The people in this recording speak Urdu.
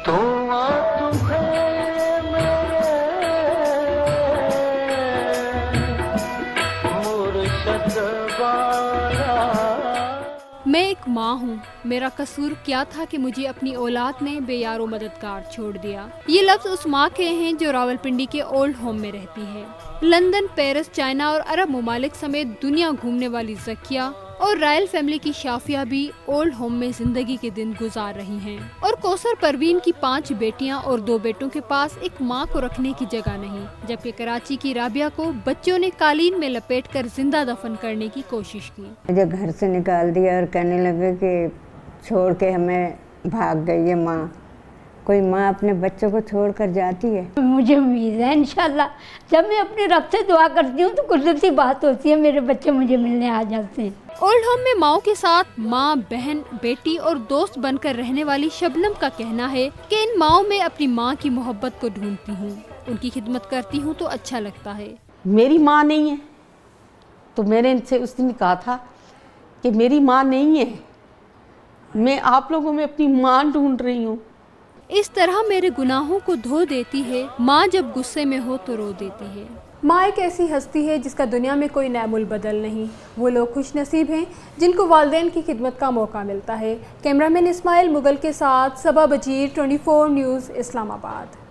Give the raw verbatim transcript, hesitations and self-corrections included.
میں ایک ماں ہوں، میرا قصور کیا تھا کہ مجھے اپنی اولاد نے بے یار و مددگار چھوڑ دیا۔ یہ لفظ اس ماں کے ہیں جو راولپنڈی کے اولڈ ہوم میں رہتی ہے۔ لندن، پیرس، چائنا اور عرب ممالک سمیت دنیا گھومنے والی زکیہ اور رائل فیملی کی شافیہ بھی اولڈ ہوم میں زندگی کے دن گزار رہی ہیں، اور کوثر پروین کی پانچ بیٹیاں اور دو بیٹوں کے پاس ایک ماں کو رکھنے کی جگہ نہیں، جبکہ کراچی کی رابعہ کو بچوں نے قالین میں لپیٹ کر زندہ دفن کرنے کی کوشش کی۔ مجھے گھر سے نکال دیا اور کہنے لگے کہ چھوڑ کے ہمیں بھاگ گئی ہے ماں۔ کوئی ماں اپنے بچوں کو چھوڑ کر جاتی ہے؟ مجھے امید ہے انشاءاللہ جب میں اپنے رب سے دعا کرتی ہوں تو قدرتی بات ہوتی ہے، میرے بچے مجھے ملنے آ جاتے ہیں۔ اولڈ ہوم میں ماؤں کے ساتھ ماں، بہن، بیٹی اور دوست بن کر رہنے والی شبنم کا کہنا ہے کہ ان ماؤں میں اپنی ماں کی محبت کو ڈھونڈتی ہوں، ان کی خدمت کرتی ہوں تو اچھا لگتا ہے۔ میری ماں نہیں ہے تو میں نے ان سے اس دن کہا تھا کہ میری ماں نہیں ہے، میں آپ لوگوں میں اپنی ماں ڈھونڈ رہی ہوں۔ اس طرح میرے گناہوں کو دھو دیتی ہے، ماں جب غصے میں ہو تو رو دیتی ہے۔ ماں ایک ایسی ہستی ہے جس کا دنیا میں کوئی نعم البدل نہیں۔ وہ لوگ خوش نصیب ہیں جن کو والدین کی خدمت کا موقع ملتا ہے۔ کیمرہ مین اسماعیل مغل کے ساتھ Saba Bajeer, twenty four news, اسلام آباد۔